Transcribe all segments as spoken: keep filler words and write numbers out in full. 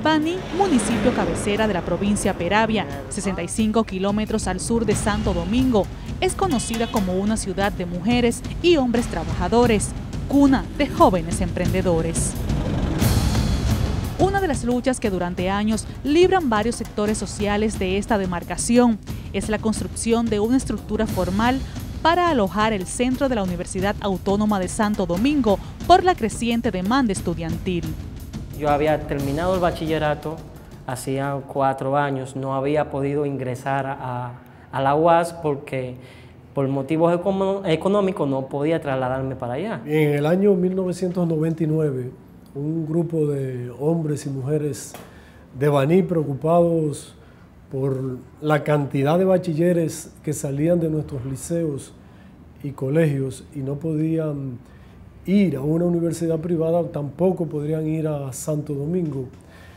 Baní, municipio cabecera de la provincia Peravia, sesenta y cinco kilómetros al sur de Santo Domingo, es conocida como una ciudad de mujeres y hombres trabajadores, cuna de jóvenes emprendedores. Una de las luchas que durante años libran varios sectores sociales de esta demarcación es la construcción de una estructura formal para alojar el centro de la Universidad Autónoma de Santo Domingo por la creciente demanda estudiantil. Yo había terminado el bachillerato hacía cuatro años, no había podido ingresar a, a la U A S porque por motivos económicos no podía trasladarme para allá. En el año mil novecientos noventa y nueve, un grupo de hombres y mujeres de Baní preocupados por la cantidad de bachilleres que salían de nuestros liceos y colegios y no podían ir a una universidad privada, tampoco podrían ir a Santo Domingo,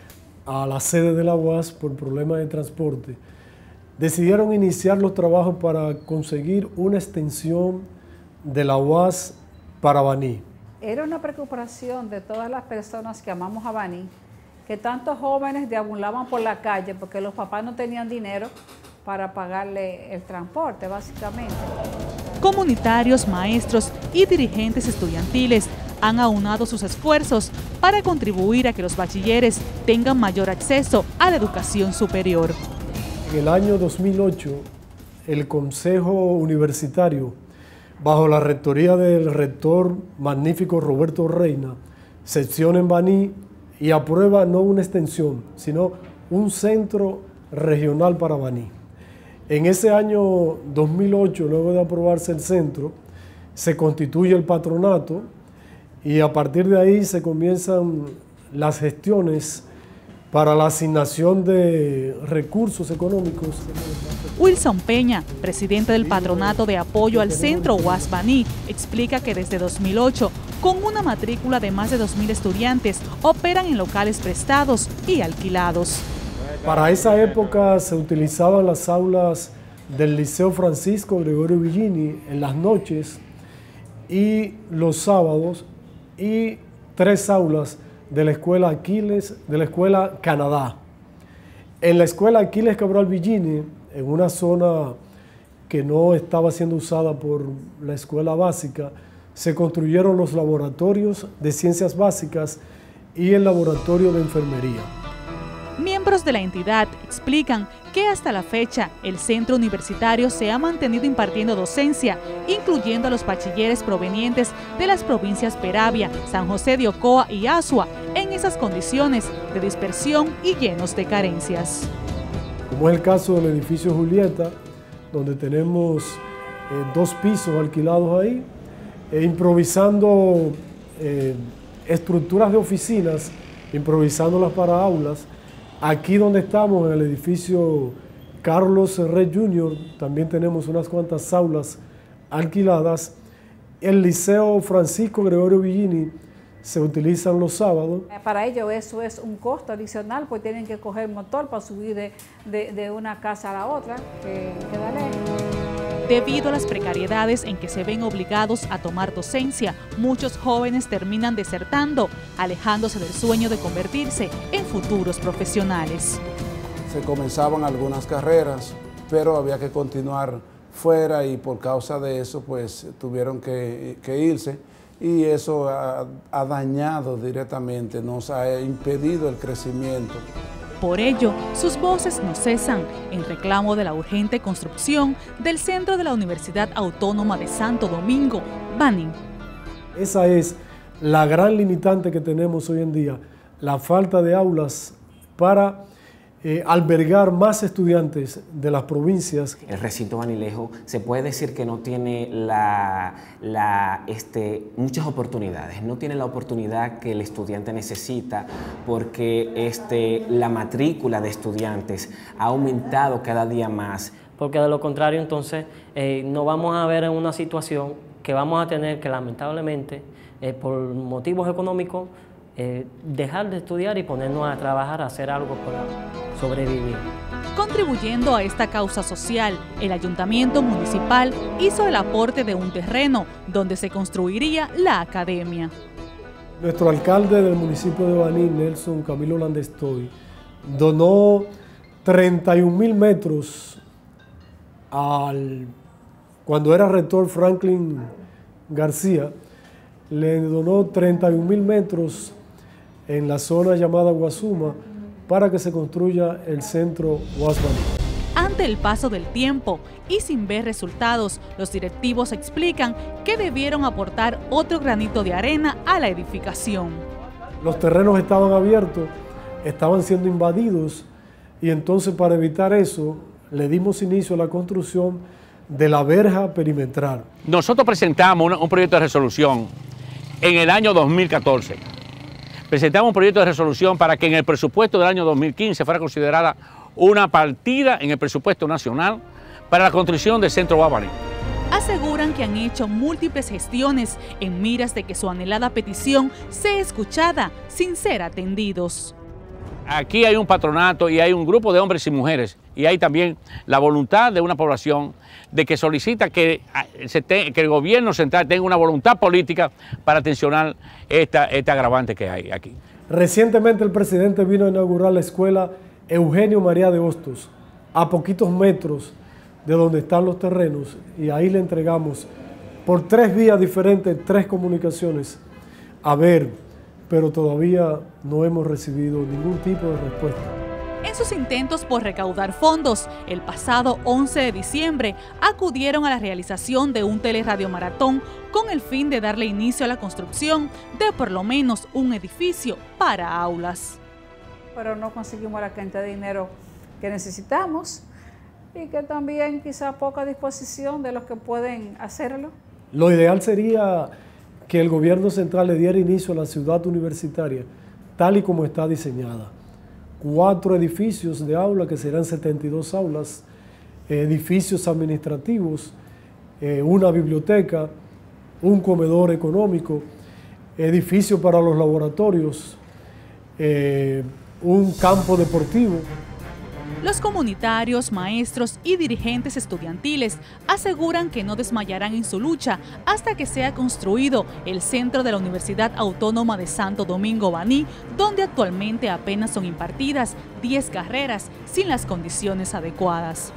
a la sede de la U A S por problemas de transporte. Decidieron iniciar los trabajos para conseguir una extensión de la U A S para Baní. Era una preocupación de todas las personas que amamos a Baní, que tantos jóvenes deambulaban por la calle porque los papás no tenían dinero para pagarle el transporte, básicamente. Comunitarios, maestros y dirigentes estudiantiles han aunado sus esfuerzos para contribuir a que los bachilleres tengan mayor acceso a la educación superior. En el año dos mil ocho, el Consejo Universitario, bajo la rectoría del rector magnífico Roberto Reina, secciona en Baní y aprueba no una extensión, sino un centro regional para Baní. En ese año dos mil ocho, luego de aprobarse el centro, se constituye el patronato y a partir de ahí se comienzan las gestiones para la asignación de recursos económicos. Wilson Peña, presidente del Patronato de Apoyo al Centro U A S Baní, explica que desde dos mil ocho, con una matrícula de más de dos mil estudiantes, operan en locales prestados y alquilados. Para esa época se utilizaban las aulas del Liceo Francisco Gregorio Villini en las noches y los sábados y tres aulas de la Escuela Aquiles, de la Escuela Canadá. En la Escuela Aquiles Cabral Villini, en una zona que no estaba siendo usada por la escuela básica, se construyeron los laboratorios de ciencias básicas y el laboratorio de enfermería. Miembros de la entidad explican que hasta la fecha el centro universitario se ha mantenido impartiendo docencia, incluyendo a los bachilleres provenientes de las provincias Peravia, San José de Ocoa y Azua, en esas condiciones de dispersión y llenos de carencias. Como es el caso del edificio Julieta, donde tenemos eh, dos pisos alquilados ahí, e improvisando eh, estructuras de oficinas, improvisándolas para aulas. Aquí donde estamos, en el edificio Carlos Serret junior, también tenemos unas cuantas aulas alquiladas. El Liceo Francisco Gregorio Villini se utilizan los sábados. Para ellos eso es un costo adicional, pues tienen que coger motor para subir de, de, de una casa a la otra, que queda lejos. Debido a las precariedades en que se ven obligados a tomar docencia, muchos jóvenes terminan desertando, alejándose del sueño de convertirse en futuros profesionales. Se comenzaban algunas carreras, pero había que continuar fuera y por causa de eso pues tuvieron que, que irse y eso ha, ha dañado directamente, nos ha impedido el crecimiento. Por ello, sus voces no cesan en reclamo de la urgente construcción del centro de la Universidad Autónoma de Santo Domingo, Baní. Esa es la gran limitante que tenemos hoy en día, la falta de aulas para eh, albergar más estudiantes de las provincias. El recinto banilejo se puede decir que no tiene la, la, este, muchas oportunidades, no tiene la oportunidad que el estudiante necesita porque este, la matrícula de estudiantes ha aumentado cada día más. Porque de lo contrario entonces eh, nos vamos a ver en una situación que vamos a tener que lamentablemente eh, por motivos económicos eh, dejar de estudiar y ponernos a trabajar, a hacer algo para sobrevivir. Contribuyendo a esta causa social, el Ayuntamiento Municipal hizo el aporte de un terreno donde se construiría la academia. Nuestro alcalde del municipio de Baní, Nelson Camilo Landestoy, donó treinta y un mil metros al, cuando era rector Franklin García, le donó treinta y un mil metros en la zona llamada Guasuma para que se construya el centro Guas Baní. Ante el paso del tiempo y sin ver resultados, los directivos explican que debieron aportar otro granito de arena a la edificación. Los terrenos estaban abiertos, estaban siendo invadidos y entonces para evitar eso le dimos inicio a la construcción de la verja perimetral. Nosotros presentamos un, un proyecto de resolución en el año dos mil catorce. Presentamos un proyecto de resolución para que en el presupuesto del año dos mil quince fuera considerada una partida en el presupuesto nacional para la construcción del centro Guas Baní. Aseguran que han hecho múltiples gestiones en miras de que su anhelada petición sea escuchada sin ser atendidos. Aquí hay un patronato y hay un grupo de hombres y mujeres y hay también la voluntad de una población de que solicita que, se te, que el gobierno central tenga una voluntad política para atencionar esta, esta agravante que hay aquí. Recientemente el presidente vino a inaugurar la escuela Eugenio María de Hostos, a poquitos metros de donde están los terrenos, y ahí le entregamos por tres vías diferentes, tres comunicaciones, a ver, pero todavía no hemos recibido ningún tipo de respuesta. En sus intentos por recaudar fondos, el pasado once de diciembre acudieron a la realización de un telerradiomaratón con el fin de darle inicio a la construcción de por lo menos un edificio para aulas. Pero no conseguimos la cantidad de dinero que necesitamos y que también quizá poca disposición de los que pueden hacerlo. Lo ideal sería que el gobierno central le diera inicio a la ciudad universitaria tal y como está diseñada. Cuatro edificios de aula, que serán setenta y dos aulas, edificios administrativos, eh, una biblioteca, un comedor económico, edificio para los laboratorios, eh, un campo deportivo. Los comunitarios, maestros y dirigentes estudiantiles aseguran que no desmayarán en su lucha hasta que sea construido el centro de la Universidad Autónoma de Santo Domingo Baní, donde actualmente apenas son impartidas diez carreras sin las condiciones adecuadas.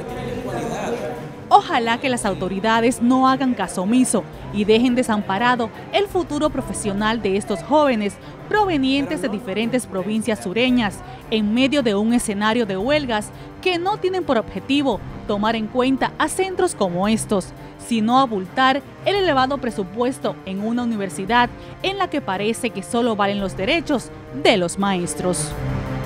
Ojalá que las autoridades no hagan caso omiso y dejen desamparado el futuro profesional de estos jóvenes provenientes de diferentes provincias sureñas en medio de un escenario de huelgas que no tienen por objetivo tomar en cuenta a centros como estos, sino abultar el elevado presupuesto en una universidad en la que parece que solo valen los derechos de los maestros.